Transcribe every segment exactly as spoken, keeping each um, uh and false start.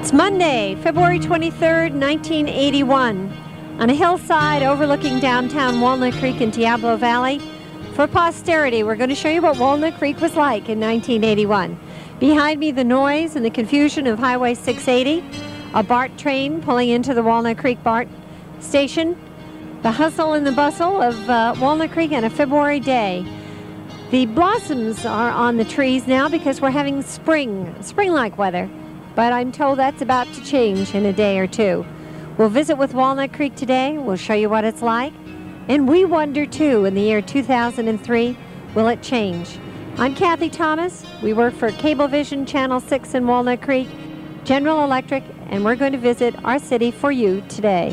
It's Monday, February twenty-third, nineteen eighty-one. On a hillside overlooking downtown Walnut Creek in Diablo Valley. For posterity, we're going to show you what Walnut Creek was like in nineteen eighty-one. Behind me, the noise and the confusion of Highway six eighty, a BART train pulling into the Walnut Creek BART station, the hustle and the bustle of uh, Walnut Creek on a February day. The blossoms are on the trees now because we're having spring, spring-like weather. But I'm told that's about to change in a day or two. We'll visit with Walnut Creek today. We'll show you what it's like. And we wonder, too, in the year two thousand three, will it change? I'm Kathy Thomas. We work for Cablevision Channel six in Walnut Creek, General Electric, and we're going to visit our city for you today.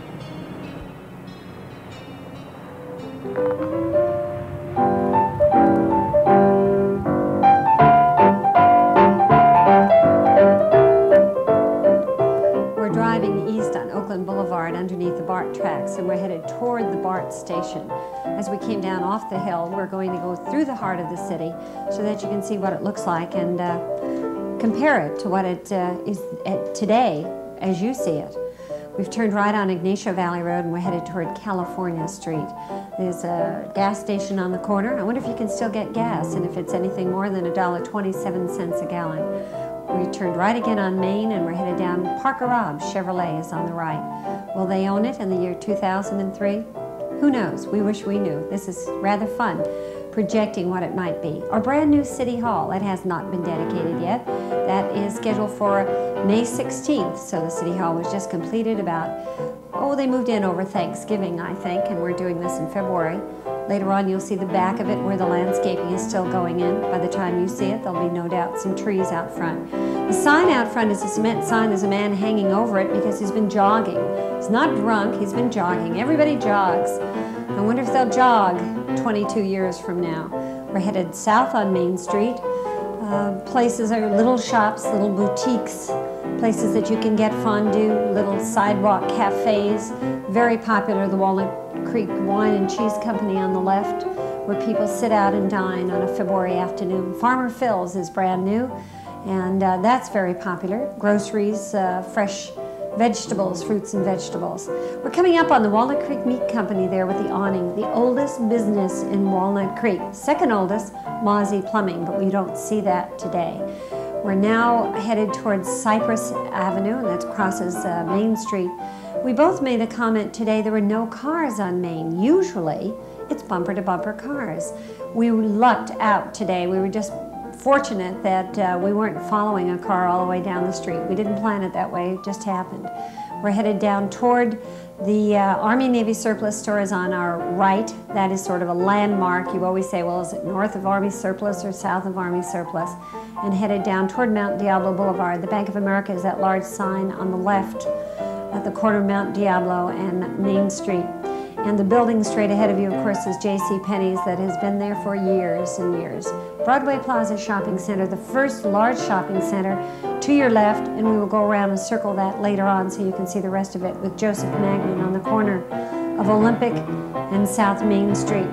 Boulevard underneath the BART tracks, and we're headed toward the BART station. As we came down off the hill, we're going to go through the heart of the city so that you can see what it looks like and uh, compare it to what it uh, is at today as you see it. We've turned right on Ignacio Valley Road and we're headed toward California Street. There's a gas station on the corner. I wonder if you can still get gas and if it's anything more than a dollar twenty-seven cents a gallon. We turned right again on Main and we're headed down. Parker Rob's Chevrolet is on the right. Will they own it in the year two thousand three? Who knows? We wish we knew. This is rather fun, projecting what it might be. Our brand new City Hall, it has not been dedicated yet. That is scheduled for May sixteenth, so the City Hall was just completed about, oh, they moved in over Thanksgiving, I think, and we're doing this in February. Later on, you'll see the back of it where the landscaping is still going in. By the time you see it, there'll be no doubt some trees out front. The sign out front is a cement sign. There's a man hanging over it because he's been jogging. He's not drunk, he's been jogging. Everybody jogs. I wonder if they'll jog twenty-two years from now. We're headed south on Main Street. Uh, places are little shops, little boutiques, places that you can get fondue, little sidewalk cafes. Very popular, the Walnut Creek Wine and Cheese Company on the left, where people sit out and dine on a February afternoon. Farmer Phil's is brand new, and uh, that's very popular. Groceries, uh, fresh vegetables, fruits and vegetables. We're coming up on the Walnut Creek Meat Company there with the awning, the oldest business in Walnut Creek. Second oldest, Mozzie Plumbing, but we don't see that today. We're now headed towards Cypress Avenue, and that crosses uh, Main Street. We both made a comment today, there were no cars on Main. Usually, it's bumper-to-bumper cars. We lucked out today. We were just fortunate that uh, we weren't following a car all the way down the street. We didn't plan it that way, it just happened. We're headed down toward the uh, Army-Navy surplus store is on our right. That is sort of a landmark. You always say, well, is it north of Army surplus or south of Army surplus? And headed down toward Mount Diablo Boulevard. The Bank of America is that large sign on the left at the corner of Mount Diablo and Main Street. And the building straight ahead of you, of course, is J C Penney's that has been there for years and years. Broadway Plaza Shopping Center, the first large shopping center to your left, and we will go around and circle that later on so you can see the rest of it with Joseph Magnin on the corner of Olympic and South Main Street.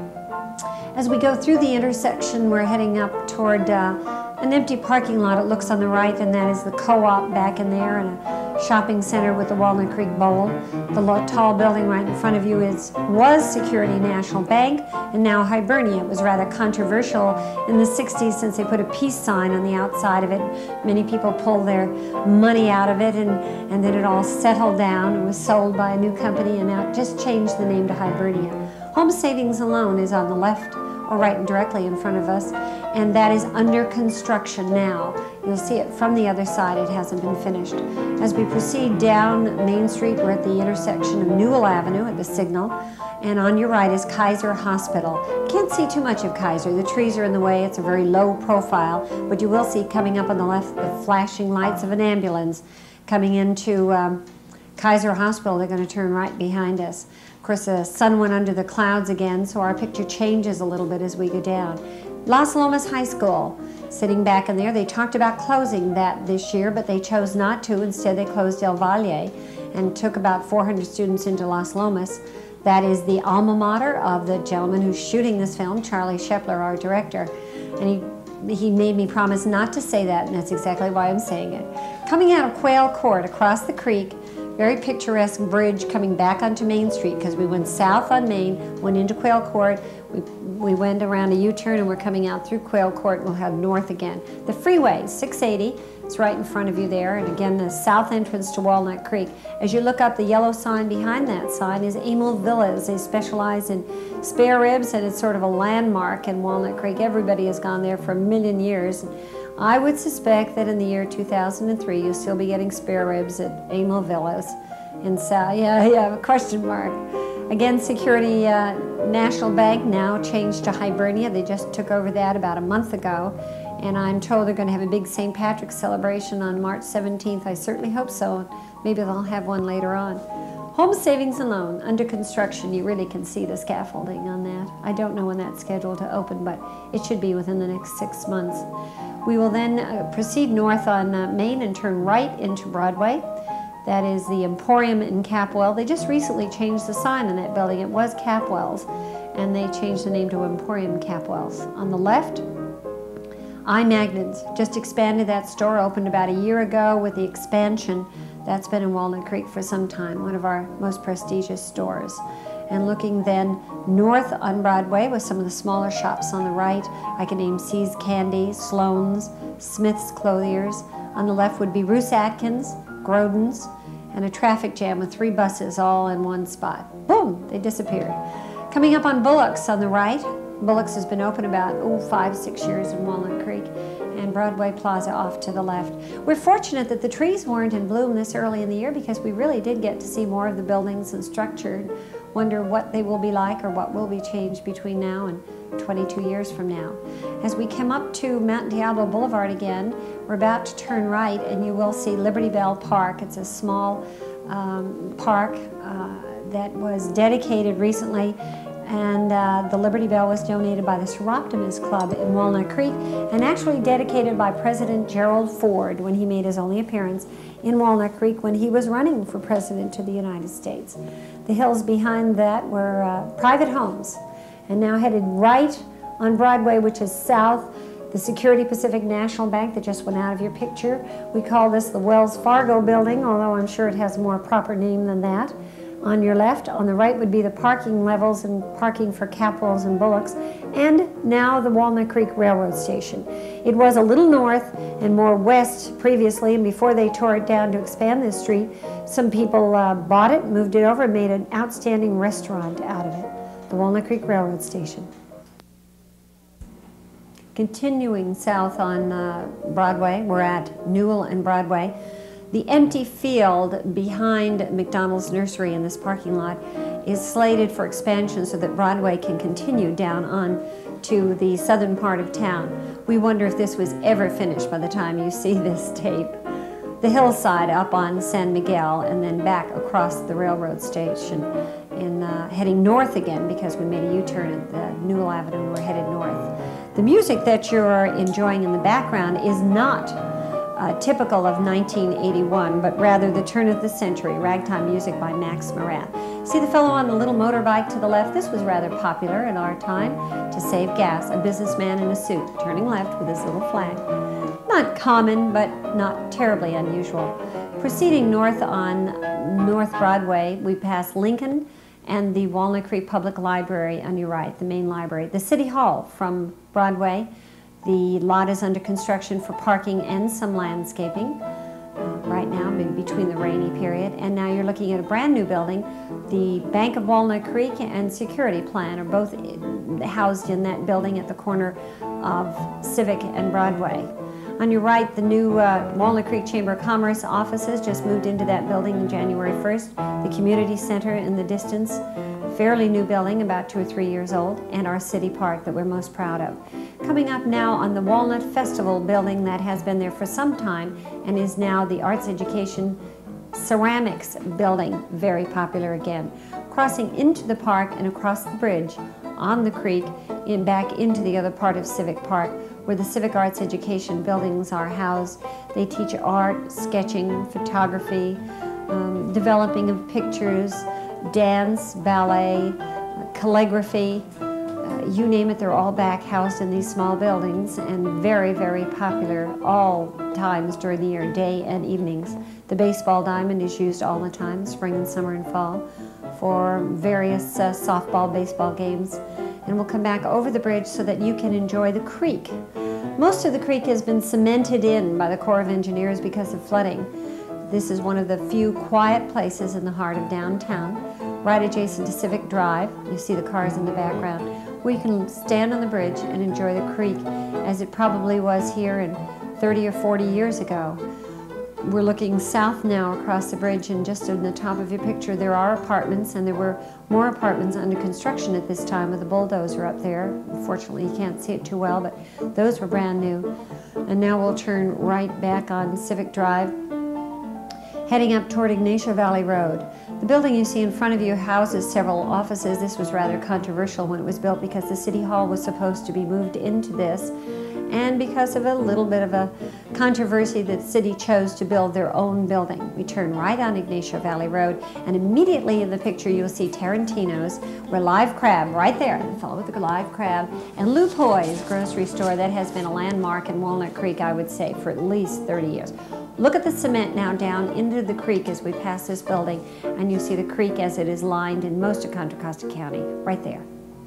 As we go through the intersection, we're heading up toward uh, an empty parking lot. It looks on the right, and that is the Co-op back in there, and a shopping center with the Walnut Creek Bowl. The tall building right in front of you is was Security National Bank, and now Hibernia. It was rather controversial in the sixties since they put a peace sign on the outside of it. Many people pulled their money out of it, and, and then it all settled down and was sold by a new company, and now it just changed the name to Hibernia. Home Savings and Loan is on the left, or right directly in front of us, and that is under construction now. You'll see it from the other side, it hasn't been finished. As we proceed down Main Street, we're at the intersection of Newell Avenue at the signal, and on your right is Kaiser Hospital. Can't see too much of Kaiser, the trees are in the way, it's a very low profile, but you will see coming up on the left the flashing lights of an ambulance coming into um, Kaiser Hospital. They're going to turn right behind us. Of course, the sun went under the clouds again, so our picture changes a little bit as we go down. Las Lomas High School, sitting back in there. They talked about closing that this year, but they chose not to. Instead, they closed Del Valle and took about four hundred students into Las Lomas. That is the alma mater of the gentleman who's shooting this film, Charlie Shepler, our director. And he he made me promise not to say that, and that's exactly why I'm saying it. Coming out of Quail Court across the creek, very picturesque bridge coming back onto Main Street, because we went south on Main, went into Quail Court, we, we went around a U-turn, and we're coming out through Quail Court, and we'll head north again. The freeway, six eighty, it's right in front of you there, and again the south entrance to Walnut Creek. As you look up, the yellow sign behind that sign is Emil Villas. They specialize in spare ribs, and it's sort of a landmark in Walnut Creek. Everybody has gone there for a million years. I would suspect that in the year two thousand three, you'll still be getting spare ribs at Emil Villas in South. Yeah, yeah, question mark. Again, Security uh, National Bank now changed to Hibernia. They just took over that about a month ago. And I'm told they're going to have a big Saint Patrick's celebration on March seventeenth. I certainly hope so. Maybe they'll have one later on. Home Savings and Loan, under construction. You really can see the scaffolding on that. I don't know when that's scheduled to open, but it should be within the next six months. We will then uh, proceed north on uh, Main and turn right into Broadway. That is the Emporium in Capwell. They just recently changed the sign in that building. It was Capwell's, and they changed the name to Emporium Capwell's. On the left, iMagnets. Just expanded that store, opened about a year ago with the expansion. That's been in Walnut Creek for some time, one of our most prestigious stores. And looking then north on Broadway with some of the smaller shops on the right, I can name C's Candy, Sloan's, Smith's Clothiers. On the left would be Roos Atkins, Grodin's, and a traffic jam with three buses all in one spot. Boom, they disappeared. Coming up on Bullock's on the right, Bullock's has been open about oh, five, six years in Walnut Creek, and Broadway Plaza off to the left. We're fortunate that the trees weren't in bloom this early in the year, because we really did get to see more of the buildings and structure and wonder what they will be like or what will be changed between now and twenty-two years from now. As we come up to Mountain Diablo Boulevard again, we're about to turn right, and you will see Liberty Bell Park. It's a small um, park uh, that was dedicated recently, and uh, the Liberty Bell was donated by the Seroptimus Club in Walnut Creek, and actually dedicated by President Gerald Ford when he made his only appearance in Walnut Creek when he was running for President of the United States. The hills behind that were uh, private homes, and now headed right on Broadway, which is south, the Security Pacific National Bank that just went out of your picture. We call this the Wells Fargo building, although I'm sure it has a more proper name than that. On your left, on the right would be the parking levels and parking for Capwells and Bullocks, and now the Walnut Creek Railroad Station. It was a little north and more west previously, and before they tore it down to expand this street, some people uh, bought it, moved it over, and made an outstanding restaurant out of it, the Walnut Creek Railroad Station. Continuing south on uh, Broadway, we're at Newell and Broadway. The empty field behind McDonald's Nursery in this parking lot is slated for expansion so that Broadway can continue down on to the southern part of town. We wonder if this was ever finished by the time you see this tape. The hillside up on San Miguel, and then back across the railroad station, in uh, heading north again, because we made a U-turn at the Newell Avenue and we're headed north. The music that you're enjoying in the background is not Uh, typical of nineteen eighty-one, but rather the turn of the century, ragtime music by Max Morath. See the fellow on the little motorbike to the left? This was rather popular in our time to save gas. A businessman in a suit, turning left with his little flag. Not common, but not terribly unusual. Proceeding north on North Broadway, we pass Lincoln and the Walnut Creek Public Library on your right, the main library. The City Hall from Broadway. The lot is under construction for parking and some landscaping uh, right now, between the rainy period. And now you're looking at a brand new building. The Bank of Walnut Creek and Security Plan are both housed in that building at the corner of Civic and Broadway. On your right, the new uh, Walnut Creek Chamber of Commerce offices just moved into that building on January first. The community center in the distance, fairly new building, about two or three years old, and our city park that we're most proud of. Coming up now on the Walnut Festival building that has been there for some time and is now the Arts Education Ceramics building, very popular again. Crossing into the park and across the bridge on the creek in back into the other part of Civic Park, where the Civic Arts Education buildings are housed. They teach art, sketching, photography, um, developing of pictures, dance, ballet, calligraphy, Uh, you name it, they're all back housed in these small buildings, and very, very popular all times during the year, day and evenings. The baseball diamond is used all the time, spring and summer and fall, for various uh, softball, baseball games. And we'll come back over the bridge so that you can enjoy the creek. Most of the creek has been cemented in by the Corps of Engineers because of flooding. This is one of the few quiet places in the heart of downtown, right adjacent to Civic Drive. You see the cars in the background, where you can stand on the bridge and enjoy the creek as it probably was here in thirty or forty years ago. We're looking south now across the bridge, and just in the top of your picture there are apartments, and there were more apartments under construction at this time with the bulldozer up there. Unfortunately, you can't see it too well, but those were brand new. And now we'll turn right back on Civic Drive, heading up toward Ignacio Valley Road. The building you see in front of you houses several offices. This was rather controversial when it was built because the City Hall was supposed to be moved into this, and because of a little bit of a controversy, the city chose to build their own building. We turn right on Ignacio Valley Road, and immediately in the picture you'll see Tarantino's, where Live Crab, right there, the fellow with the live crab, and Lou Poy's grocery store. That has been a landmark in Walnut Creek, I would say, for at least thirty years. Look at the cement now down into the creek as we pass this building, and you see the creek as it is lined in most of Contra Costa County, right there.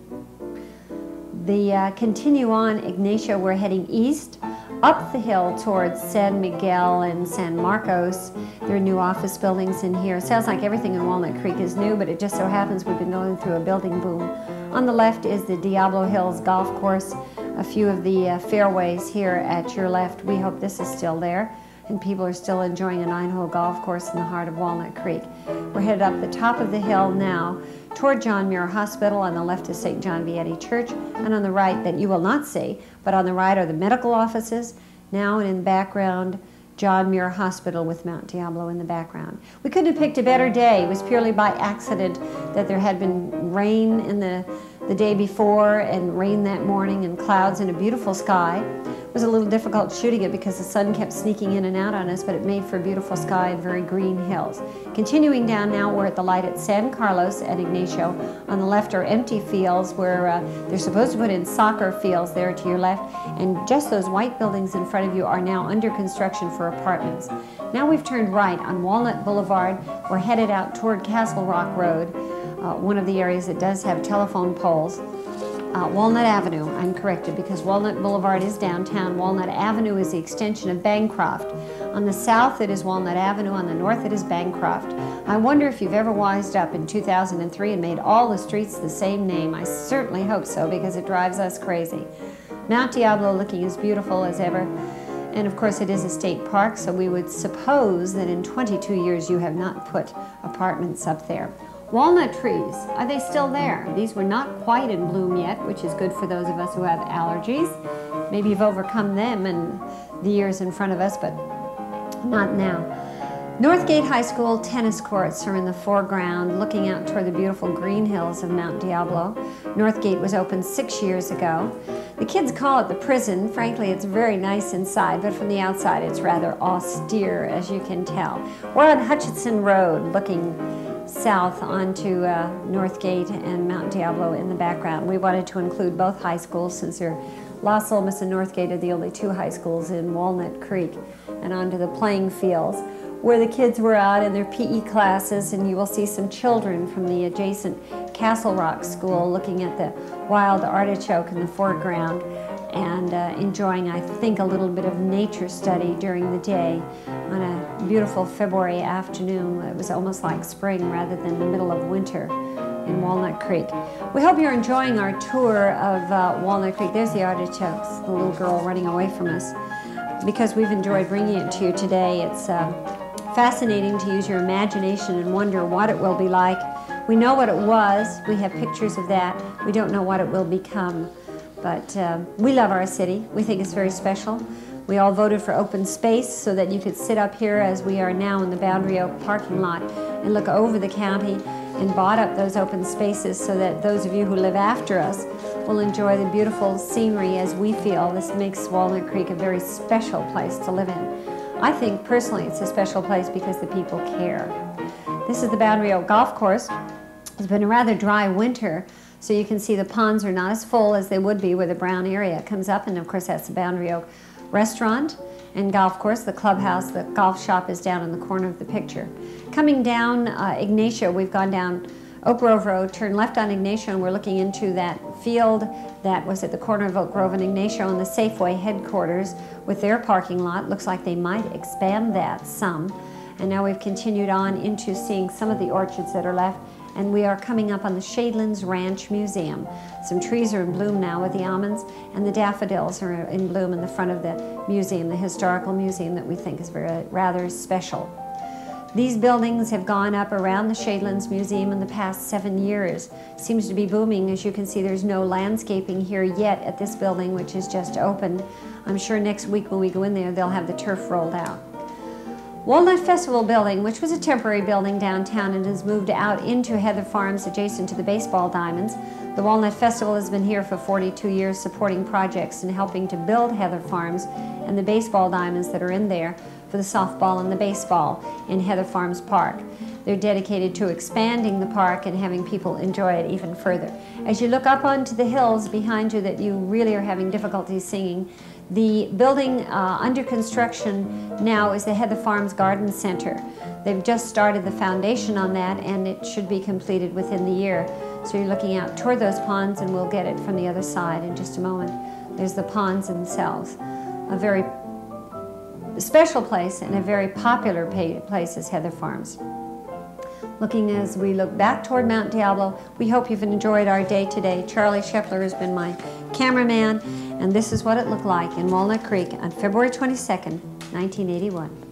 The uh, continue on Ignacio, we're heading east, up the hill towards San Miguel and San Marcos. There are new office buildings in here. Sounds like everything in Walnut Creek is new, but it just so happens we've been going through a building boom. On the left is the Diablo Hills Golf Course. A few of the uh, fairways here at your left. We hope this is still there, and people are still enjoying a nine-hole golf course in the heart of Walnut Creek. We're headed up the top of the hill now toward John Muir Hospital. On the left is Saint John Vianney Church, and on the right, that you will not see, but on the right are the medical offices. Now, and in the background, John Muir Hospital with Mount Diablo in the background. We couldn't have picked a better day. It was purely by accident that there had been rain in the, the day before, and rain that morning, and clouds and a beautiful sky. It was a little difficult shooting it because the sun kept sneaking in and out on us, but it made for a beautiful sky and very green hills. Continuing down now, we're at the light at San Carlos and Ignacio. On the left are empty fields where uh, they're supposed to put in soccer fields there to your left, and just those white buildings in front of you are now under construction for apartments. Now we've turned right on Walnut Boulevard. We're headed out toward Castle Rock Road, uh, one of the areas that does have telephone poles. Uh, Walnut Avenue, I'm corrected, because Walnut Boulevard is downtown. Walnut Avenue is the extension of Bancroft. On the south it is Walnut Avenue, on the north it is Bancroft. I wonder if you've ever wised up in two thousand three and made all the streets the same name. I certainly hope so, because it drives us crazy. Mount Diablo looking as beautiful as ever. And of course it is a state park, so we would suppose that in twenty-two years you have not put apartments up there. Walnut trees, are they still there? These were not quite in bloom yet, which is good for those of us who have allergies. Maybe you've overcome them in the years in front of us, but not now. Northgate High School tennis courts are in the foreground, looking out toward the beautiful green hills of Mount Diablo. Northgate was opened six years ago. The kids call it the prison. Frankly, it's very nice inside, but from the outside it's rather austere, as you can tell. We're on Hutchinson Road, looking south onto uh, Northgate and Mount Diablo in the background. We wanted to include both high schools since they're Las Almas and Northgate are the only two high schools in Walnut Creek, and onto the playing fields where the kids were out in their P E classes, and you will see some children from the adjacent Castle Rock School looking at the wild artichoke in the foreground and uh, enjoying, I think, a little bit of nature study during the day on a beautiful February afternoon. It was almost like spring rather than the middle of winter in Walnut Creek. We hope you're enjoying our tour of uh, Walnut Creek. There's the artichokes, the little girl running away from us, because we've enjoyed bringing it to you today. It's uh, fascinating to use your imagination and wonder what it will be like. We know what it was. We have pictures of that. We don't know what it will become. But uh, we love our city. We think it's very special. We all voted for open space so that you could sit up here as we are now in the Boundary Oak parking lot and look over the county, and bought up those open spaces so that those of you who live after us will enjoy the beautiful scenery as we feel. This makes Walnut Creek a very special place to live in. I think personally it's a special place because the people care. This is the Boundary Oak Golf Course. It's been a rather dry winter, So you can see the ponds are not as full as they would be where the brown area comes up, and of course that's the Boundary Oak restaurant and golf course. The clubhouse, the golf shop is down in the corner of the picture. Coming down uh, Ignacio, we've gone down Oak Grove Road, turned left on Ignacio, and we're looking into that field that was at the corner of Oak Grove and Ignacio and the Safeway headquarters with their parking lot. Looks like they might expand that some. And now we've continued on into seeing some of the orchards that are left, and we are coming up on the Shadelands Ranch Museum. Some trees are in bloom now with the almonds, and the daffodils are in bloom in the front of the museum, the historical museum that we think is very rather special. These buildings have gone up around the Shadelands Museum in the past seven years. Seems to be booming. As you can see, there's no landscaping here yet at this building, which is just opened. I'm sure next week when we go in there, they'll have the turf rolled out. Walnut Festival building, which was a temporary building downtown and has moved out into Heather Farms adjacent to the baseball diamonds. The Walnut Festival has been here for forty-two years supporting projects and helping to build Heather Farms and the baseball diamonds that are in there for the softball and the baseball in Heather Farms Park. They're dedicated to expanding the park and having people enjoy it even further. As you look up onto the hills behind you that you really are having difficulty seeing, the building uh, under construction now is the Heather Farms Garden Center. They've just started the foundation on that, and it should be completed within the year. So you're looking out toward those ponds, and we'll get it from the other side in just a moment. There's the ponds themselves. A very special place and a very popular place is Heather Farms. Looking as we look back toward Mount Diablo, we hope you've enjoyed our day today. Charlie Shepler has been my cameraman, and this is what it looked like in Walnut Creek on February twenty-second, nineteen eighty-one.